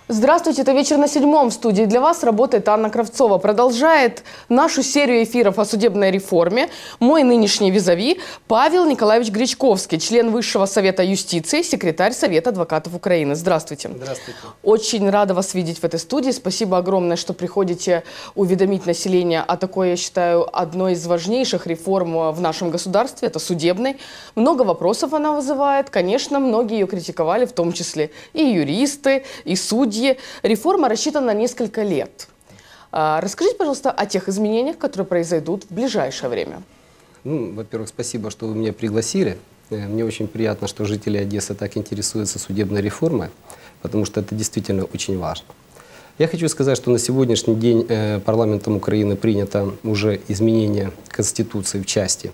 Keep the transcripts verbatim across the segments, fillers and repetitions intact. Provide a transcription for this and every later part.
Здравствуйте, это «Вечер на седьмом». В студии для вас работает Анна Кравцова. Продолжает нашу серию эфиров о судебной реформе мой нынешний визави Павел Николаевич Гречковский, член Высшего совета юстиции, секретарь Совета адвокатов Украины. Здравствуйте. Здравствуйте. Очень рада вас видеть в этой студии. Спасибо огромное, что приходите уведомить население о такой, я считаю, одной из важнейших реформ в нашем государстве. Это судебной. Много вопросов она вызывает. Конечно, многие ее критиковали, в том числе и юристы, и судьи. Реформа рассчитана на несколько лет. Расскажите, пожалуйста, о тех изменениях, которые произойдут в ближайшее время. Ну, во-первых, спасибо, что вы меня пригласили. Мне очень приятно, что жители Одессы так интересуются судебной реформой, потому что это действительно очень важно. Я хочу сказать, что на сегодняшний день парламентом Украины принято уже изменение Конституции в части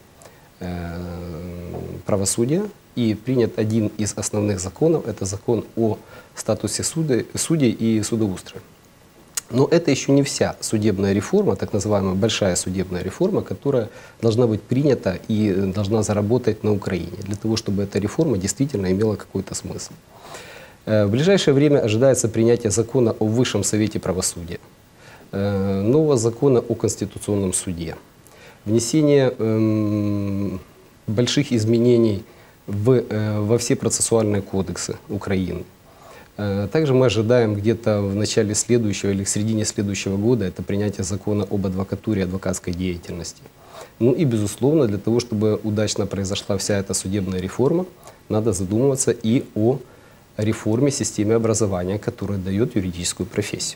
правосудия. И принят один из основных законов, это закон о статусе судей, судей и судоустрое. Но это еще не вся судебная реформа, так называемая большая судебная реформа, которая должна быть принята и должна заработать на Украине, для того, чтобы эта реформа действительно имела какой-то смысл. В ближайшее время ожидается принятие закона о Высшем совете правосудия, нового закона о Конституционном суде, внесение эм, больших изменений В, во все процессуальные кодексы Украины. Также мы ожидаем где-то в начале следующего или в середине следующего года это принятие закона об адвокатуре и адвокатской деятельности. Ну и, безусловно, для того, чтобы удачно произошла вся эта судебная реформа, надо задумываться и о реформе системы образования, которая дает юридическую профессию.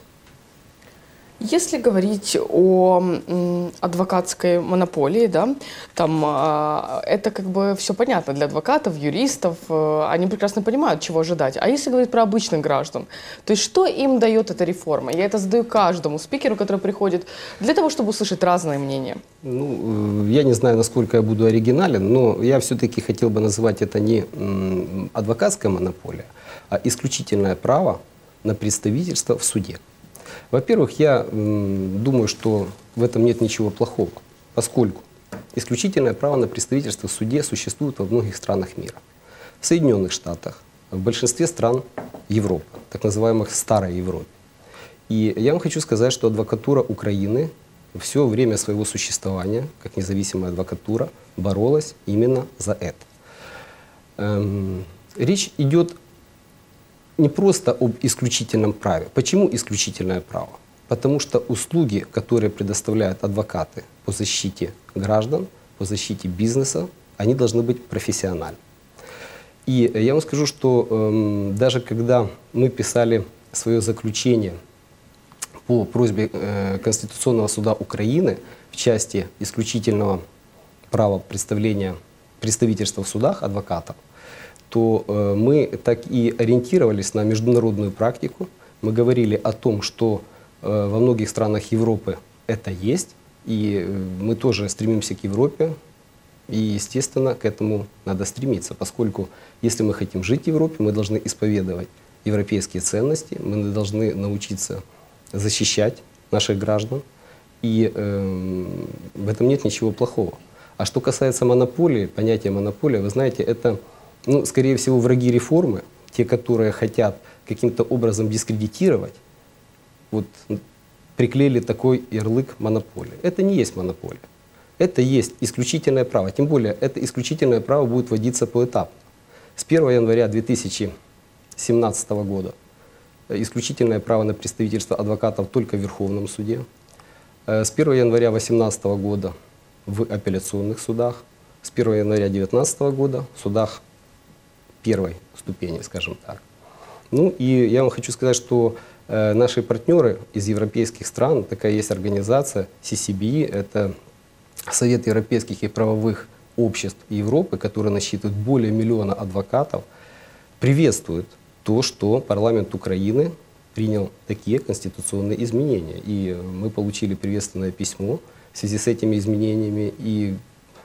Если говорить о м, адвокатской монополии, да, там э, это как бы все понятно для адвокатов, юристов, э, они прекрасно понимают, чего ожидать. А если говорить про обычных граждан, то есть что им дает эта реформа? Я это задаю каждому спикеру, который приходит, для того, чтобы услышать разные мнения. Ну, я не знаю, насколько я буду оригинален, но я все-таки хотел бы называть это не м, адвокатская монополия, а исключительное право на представительство в суде. Во-первых, я м, думаю, что в этом нет ничего плохого, поскольку исключительное право на представительство в суде существует во многих странах мира. В Соединенных Штатах, в большинстве стран Европы, так называемых Старой Европы. И я вам хочу сказать, что адвокатура Украины все время своего существования, как независимая адвокатура, боролась именно за это. Эм, речь идет не просто об исключительном праве. Почему исключительное право? Потому что услуги, которые предоставляют адвокаты по защите граждан, по защите бизнеса, они должны быть профессиональны. И я вам скажу, что э, даже когда мы писали свое заключение по просьбе э, Конституционного суда Украины в части исключительного права представления, представительства в судах адвокатов, то э, мы так и ориентировались на международную практику. Мы говорили о том, что э, во многих странах Европы это есть, и э, мы тоже стремимся к Европе, и, естественно, к этому надо стремиться, поскольку если мы хотим жить в Европе, мы должны исповедовать европейские ценности, мы должны научиться защищать наших граждан, и э, в этом нет ничего плохого. А что касается монополии, понятие монополия, вы знаете, это... Ну, скорее всего, враги реформы, те, которые хотят каким-то образом дискредитировать, вот, приклеили такой ярлык монополии. Это не есть монополия. Это есть исключительное право. Тем более, это исключительное право будет вводиться поэтапно. С первого января две тысячи семнадцатого года исключительное право на представительство адвокатов только в Верховном суде. С первого января две тысячи восемнадцатого года в апелляционных судах. С первого января две тысячи девятнадцатого года в судах первой ступени, скажем так. Ну и я вам хочу сказать, что э, наши партнеры из европейских стран, такая есть организация си си би и, это Совет европейских и правовых обществ Европы, который насчитывает более миллиона адвокатов, приветствуют то, что парламент Украины принял такие конституционные изменения. И мы получили приветственное письмо в связи с этими изменениями, и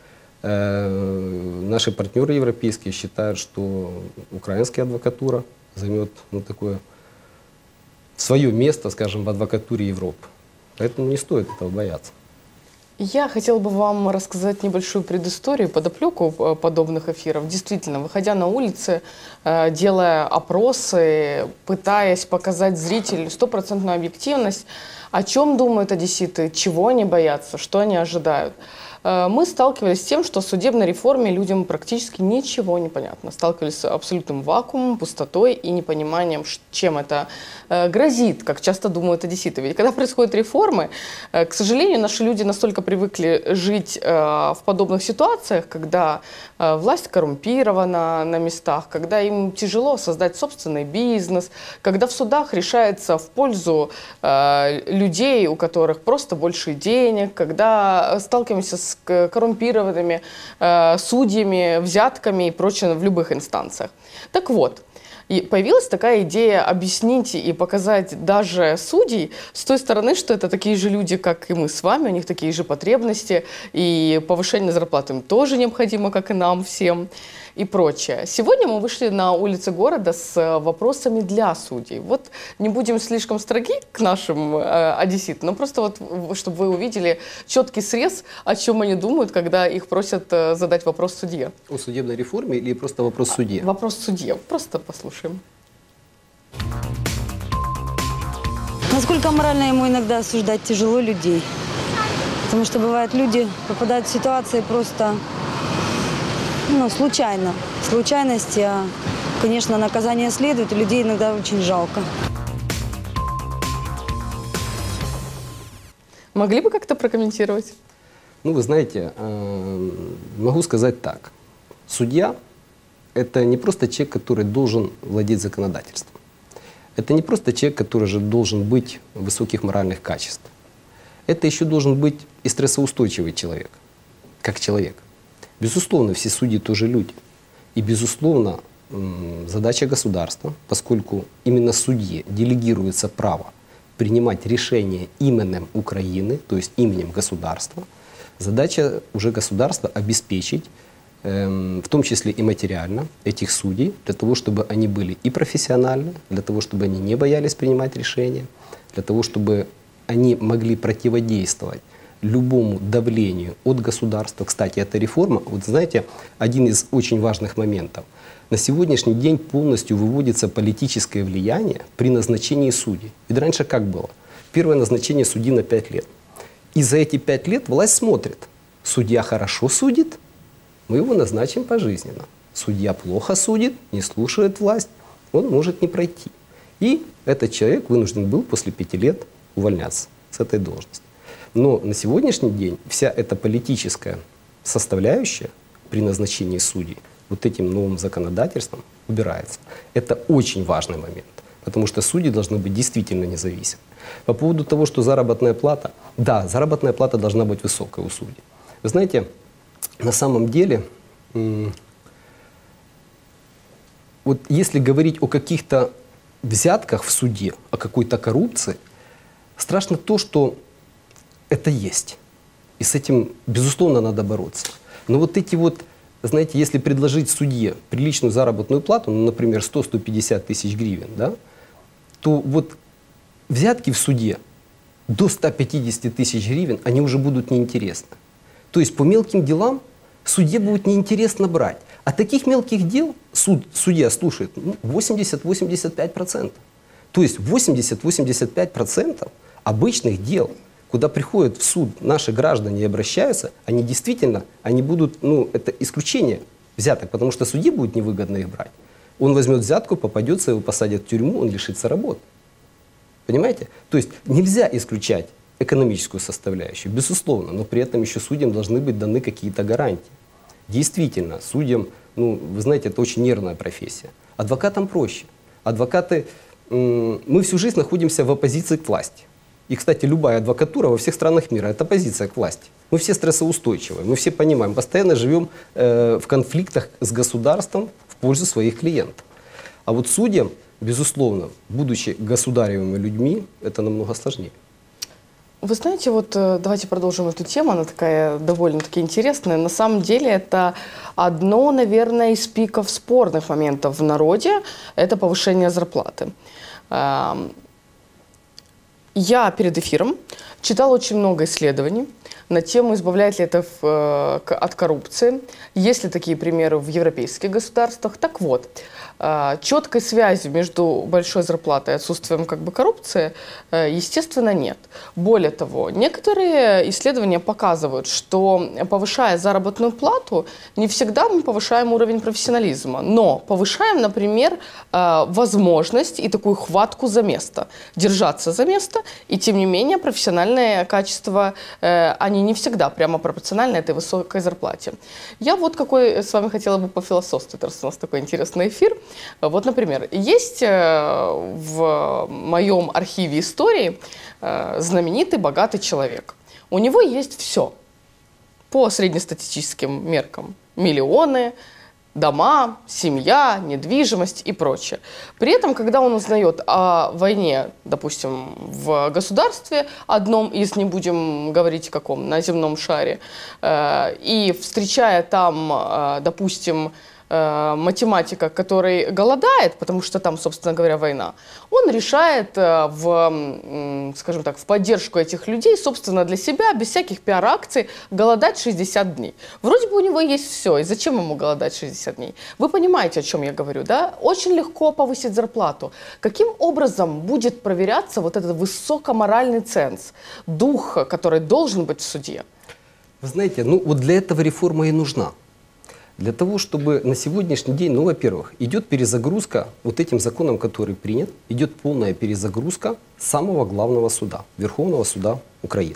наши партнеры европейские считают, что украинская адвокатура займет ну, такое свое место, скажем, в адвокатуре Европы. Поэтому не стоит этого бояться. Я хотела бы вам рассказать небольшую предысторию, подоплеку э, подобных эфиров. Действительно, выходя на улицы, э, делая опросы, пытаясь показать зрителю стопроцентную объективность, о чем думают одесситы, чего они боятся, что они ожидают, э, мы сталкивались с тем, что о судебной реформе людям практически ничего не понятно. Сталкивались с абсолютным вакуумом, пустотой и непониманием, ш- чем это э, грозит, как часто думают одесситы. Ведь когда происходят реформы, э, к сожалению, наши люди настолько привыкли жить э, в подобных ситуациях, когда э, власть коррумпирована на местах, когда им тяжело создать собственный бизнес, когда в судах решается в пользу э, людей, у которых просто больше денег, когда сталкиваемся с к- коррумпированными э, судьями, взятками и прочее в любых инстанциях. Так вот, и появилась такая идея объяснить и показать даже судей с той стороны, что это такие же люди, как и мы с вами, у них такие же потребности, и повышение зарплаты им тоже необходимо, как и нам всем, и прочее. Сегодня мы вышли на улицы города с вопросами для судей. Вот не будем слишком строги к нашим э, одесситам, но просто вот, в- чтобы вы увидели четкий срез, о чем они думают, когда их просят э, задать вопрос судье. О судебной реформе или просто вопрос судье? Вопрос судье. Просто послушаем. Насколько морально ему иногда осуждать тяжело людей. Потому что бывает, люди попадают в ситуации просто ну, случайно. Случайности, а, конечно, наказание следует, и людей иногда очень жалко. Могли бы как-то прокомментировать? Ну, вы знаете, э, могу сказать так. Судья – это не просто человек, который должен владеть законодательством. Это не просто человек, который же должен быть высоких моральных качеств. Это еще должен быть и стрессоустойчивый человек, как человек. Безусловно, все судьи тоже люди. И, безусловно, м, задача государства, поскольку именно судье делегируется право принимать решения именем Украины, то есть именем государства, задача уже государства обеспечить, эм, в том числе и материально, этих судей, для того, чтобы они были и профессиональны, для того, чтобы они не боялись принимать решения, для того, чтобы они могли противодействовать любому давлению от государства. Кстати, эта реформа, вот знаете, один из очень важных моментов. На сегодняшний день полностью выводится политическое влияние при назначении судей. Ведь раньше как было? Первое назначение судьи на пять лет. И за эти пять лет власть смотрит. Судья хорошо судит, мы его назначим пожизненно. Судья плохо судит, не слушает власть, он может не пройти. И этот человек вынужден был после пяти лет увольняться с этой должности. Но на сегодняшний день вся эта политическая составляющая при назначении судей вот этим новым законодательством убирается. Это очень важный момент, потому что судьи должны быть действительно независимы. По поводу того, что заработная плата, да, заработная плата должна быть высокая у судей. Вы знаете, на самом деле, м, вот если говорить о каких-то взятках в суде, о какой-то коррупции, страшно то, что это есть. И с этим, безусловно, надо бороться. Но вот эти вот, знаете, если предложить судье приличную заработную плату, ну, например, сто — сто пятьдесят тысяч гривен, да, то вот взятки в суде до ста пятидесяти тысяч гривен, они уже будут неинтересны. То есть по мелким делам судье будет неинтересно брать. А таких мелких дел суд, судья слушает ну, восемьдесят — восемьдесят пять процентов. То есть восемьдесят — восемьдесят пять процентов обычных дел, куда приходят в суд наши граждане и обращаются, они действительно, они будут, ну, это исключение взяток, потому что судье будет невыгодно их брать. Он возьмет взятку, попадется, его посадят в тюрьму, он лишится работы. Понимаете? То есть нельзя исключать экономическую составляющую, безусловно, но при этом еще судьям должны быть даны какие-то гарантии. Действительно, судьям, ну, вы знаете, это очень нервная профессия. Адвокатам проще. Адвокаты, м, мы всю жизнь находимся в оппозиции к власти. И, кстати, любая адвокатура во всех странах мира – это оппозиция к власти. Мы все стрессоустойчивые, мы все понимаем, постоянно живем э, в конфликтах с государством в пользу своих клиентов. А вот судьям, безусловно, будучи государевыми людьми, это намного сложнее. Вы знаете, вот э, давайте продолжим эту тему, она такая довольно-таки интересная. На самом деле это одно, наверное, из пиков спорных моментов в народе, это повышение зарплаты. Эм, Я перед эфиром читала очень много исследований, на тему, избавляет ли это в, э, к- от коррупции. Есть ли такие примеры в европейских государствах? Так вот, э, четкой связи между большой зарплатой и отсутствием как бы, коррупции, э, естественно, нет. Более того, некоторые исследования показывают, что повышая заработную плату, не всегда мы повышаем уровень профессионализма, но повышаем, например, э, возможность и такую хватку за место, держаться за место, и тем не менее профессиональные качества, э, они не всегда прямо пропорциональны этой высокой зарплате. Я вот какой с вами хотела бы пофилософствовать, раз у нас такой интересный эфир. Вот, например, есть э, в моем архиве истории э, знаменитый богатый человек. У него есть все по среднестатистическим меркам. Миллионы, дома, семья, недвижимость и прочее. При этом, когда он узнает о войне, допустим, в государстве одном из, не будем говорить каком, на земном шаре, э, и встречая там, э, допустим, э, математика, который голодает, потому что там, собственно говоря, война, он решает э, в, м, скажем так, в поддержку этих людей, собственно, для себя, без всяких пиар-акций, голодать шестьдесят дней. Вроде бы у него есть все, и зачем ему голодать шестьдесят дней? Вы понимаете, о чем я говорю, да? Очень легко повысить зарплату. Каким образом будет проверяться вот этот высокоморальный ценз, дух, который должен быть в суде? Вы знаете, ну вот для этого реформа и нужна. Для того, чтобы на сегодняшний день, ну, во-первых, идет перезагрузка, вот этим законом, который принят, идет полная перезагрузка самого главного суда, Верховного суда Украины.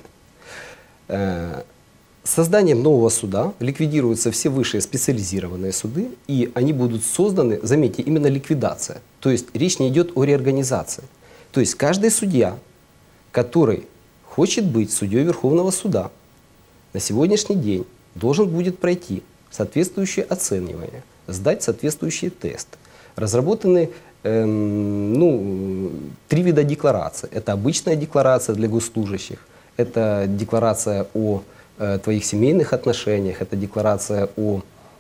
Э, Созданием нового суда ликвидируются все высшие специализированные суды, и они будут созданы, заметьте, именно ликвидация. То есть речь не идет о реорганизации. То есть каждый судья, который хочет быть судьей Верховного суда, на сегодняшний день должен будет пройти соответствующее оценивание, сдать соответствующие тесты. Разработаны эм, ну, три вида деклараций. Это обычная декларация для госслужащих, это декларация о э, твоих семейных отношениях, это декларация о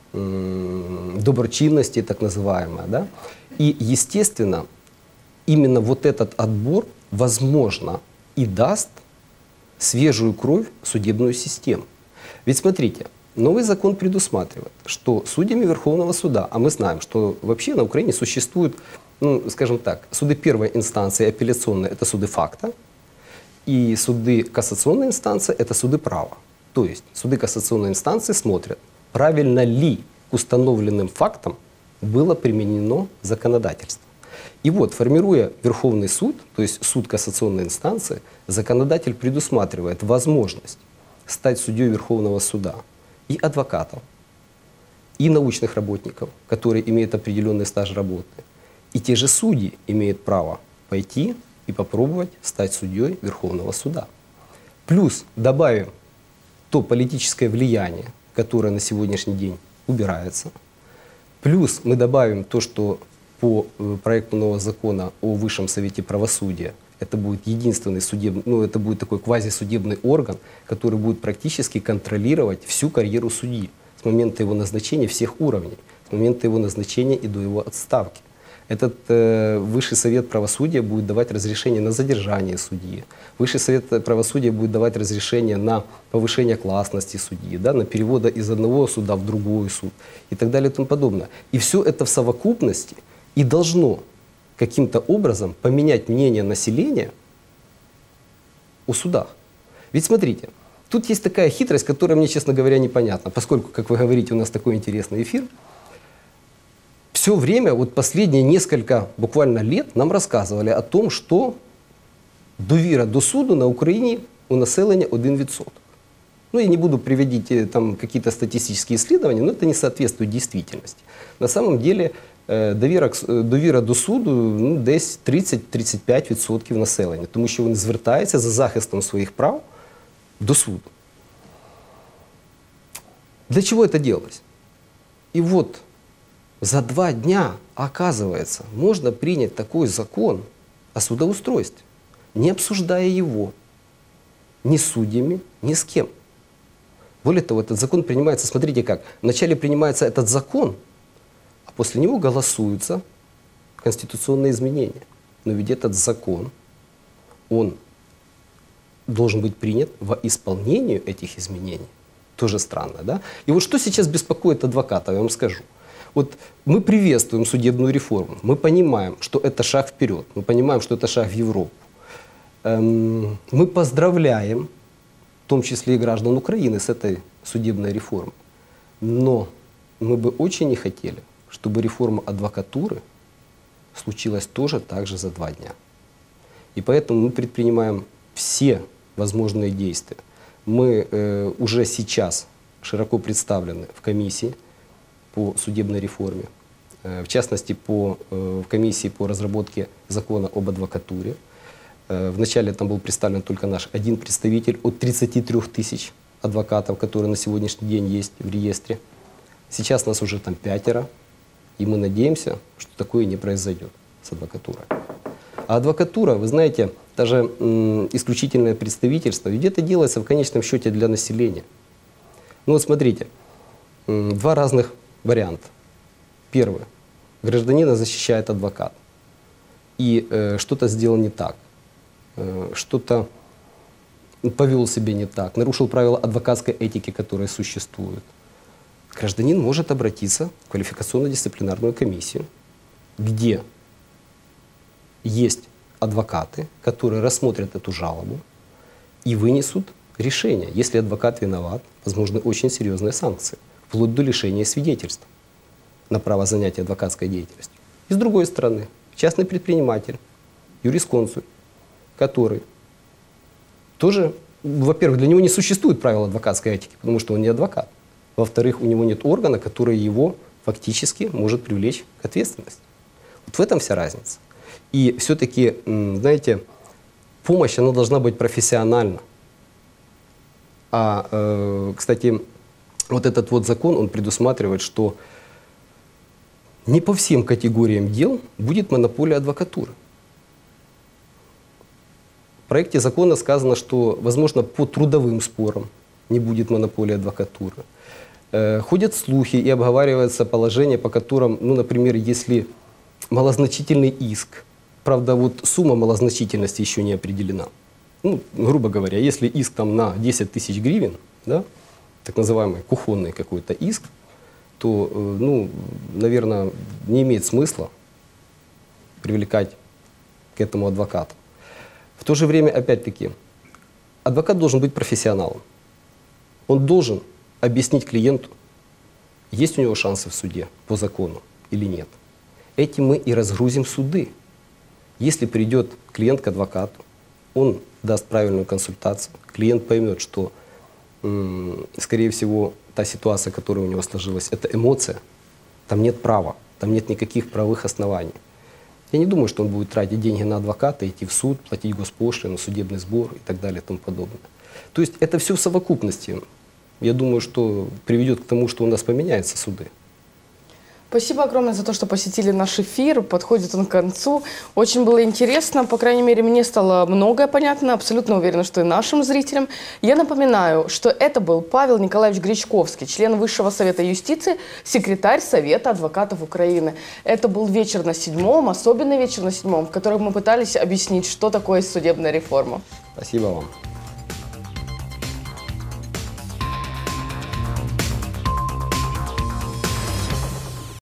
э, доброчинности, так называемая. Да? И, естественно, именно вот этот отбор, возможно, и даст свежую кровь в судебную систему. Ведь смотрите, новый закон предусматривает, что судьями Верховного суда, а мы знаем, что вообще на Украине существуют, ну, скажем так, суды первой инстанции, апелляционные, это суды факта, и суды кассационной инстанции, это суды права. То есть суды кассационной инстанции смотрят, правильно ли к установленным фактам было применено законодательство. И вот, формируя Верховный суд, то есть суд кассационной инстанции, законодатель предусматривает возможность стать судьей Верховного суда и адвокатов, и научных работников, которые имеют определенный стаж работы. И те же судьи имеют право пойти и попробовать стать судьей Верховного суда. Плюс добавим то политическое влияние, которое на сегодняшний день убирается. Плюс мы добавим то, что по проекту нового закона о Высшем Совете Правосудия это будет единственный судебный, ну это будет такой квазисудебный орган, который будет практически контролировать всю карьеру судьи с момента его назначения всех уровней, с момента его назначения и до его отставки. Этот э, Высший Совет Правосудия будет давать разрешение на задержание судьи. Высший Совет Правосудия будет давать разрешение на повышение классности судьи, да, на перевода из одного суда в другой суд и так далее и тому подобное. И все это в совокупности и должно каким-то образом поменять мнение населения о судах. Ведь смотрите, тут есть такая хитрость, которая мне, честно говоря, непонятна, поскольку, как вы говорите, у нас такой интересный эфир. Все время, вот последние несколько буквально лет нам рассказывали о том, что довіра до суду на Украине у населения один відсоток. Ну, я не буду приводить там какие-то статистические исследования, но это не соответствует действительности. На самом деле, довіра, довіра до суду ну, десь тридцять-тридцять п'ять відсотків населення, тому що вони звертаються за захистом своїх прав до суду. Для чего это делалось? И вот за два дня, оказывается, можно принять такой закон о судоустройстве, не обсуждая его ни с судьями, ни с кем. Более того, этот закон принимается, смотрите как, вначале принимается этот закон, а после него голосуются конституционные изменения. Но ведь этот закон, он должен быть принят во исполнению этих изменений. Тоже странно, да? И вот что сейчас беспокоит адвокатов, я вам скажу. Вот мы приветствуем судебную реформу, мы понимаем, что это шаг вперед, мы понимаем, что это шаг в Европу. Эм, мы поздравляем, в том числе и граждан Украины, с этой судебной реформой. Но мы бы очень не хотели, чтобы реформа адвокатуры случилась тоже так же за два дня. И поэтому мы предпринимаем все возможные действия. Мы э, уже сейчас широко представлены в комиссии по судебной реформе, э, в частности, по, э, в комиссии по разработке закона об адвокатуре. Э, вначале там был представлен только наш один представитель от тридцати трёх тысяч адвокатов, которые на сегодняшний день есть в реестре. Сейчас нас уже там пятеро, и мы надеемся, что такое не произойдет с адвокатурой. А адвокатура, вы знаете, даже м, исключительное представительство, ведь это делается в конечном счете для населения. Ну вот смотрите, м, два разных варианта. Первый. Гражданина защищает адвокат. И э, что-то сделал не так, э, что-то повел себя не так, нарушил правила адвокатской этики, которые существуют. Гражданин может обратиться в квалификационно-дисциплинарную комиссию, где есть адвокаты, которые рассмотрят эту жалобу и вынесут решение. Если адвокат виноват, возможны очень серьезные санкции, вплоть до лишения свидетельства на право занятия адвокатской деятельностью. И с другой стороны, частный предприниматель, юрисконсульт, который тоже, во-первых, для него не существует правил адвокатской этики, потому что он не адвокат. Во-вторых, у него нет органа, который его фактически может привлечь к ответственности. Вот в этом вся разница. И все-таки, знаете, помощь, она должна быть профессиональна. А, э, кстати, вот этот вот закон, он предусматривает, что не по всем категориям дел будет монополия адвокатуры. В проекте закона сказано, что, возможно, по трудовым спорам не будет монополии адвокатуры. Э, ходят слухи и обговариваются положения, по которым, ну, например, если малозначительный иск, правда, вот сумма малозначительности еще не определена. Ну, грубо говоря, если иск там на десять тысяч гривен, да, так называемый кухонный какой-то иск, то, э, ну, наверное, не имеет смысла привлекать к этому адвоката. В то же время, опять-таки, адвокат должен быть профессионалом. Он должен объяснить клиенту, есть у него шансы в суде по закону или нет. Этим мы и разгрузим суды. Если придет клиент к адвокату, он даст правильную консультацию, клиент поймет, что, м, скорее всего, та ситуация, которая у него сложилась, это эмоция, там нет права, там нет никаких правовых оснований. Я не думаю, что он будет тратить деньги на адвоката, идти в суд, платить госпошлину, судебный сбор и так далее и тому подобное. То есть это все в совокупности. Я думаю, что приведет к тому, что у нас поменяются суды. Спасибо огромное за то, что посетили наш эфир. Подходит он к концу. Очень было интересно. По крайней мере, мне стало многое понятно. Абсолютно уверена, что и нашим зрителям. Я напоминаю, что это был Павел Николаевич Гречковский, член Высшего совета юстиции, секретарь Совета адвокатов Украины. Это был вечер на седьмом, особенный вечер на седьмом, в котором мы пытались объяснить, что такое судебная реформа. Спасибо вам.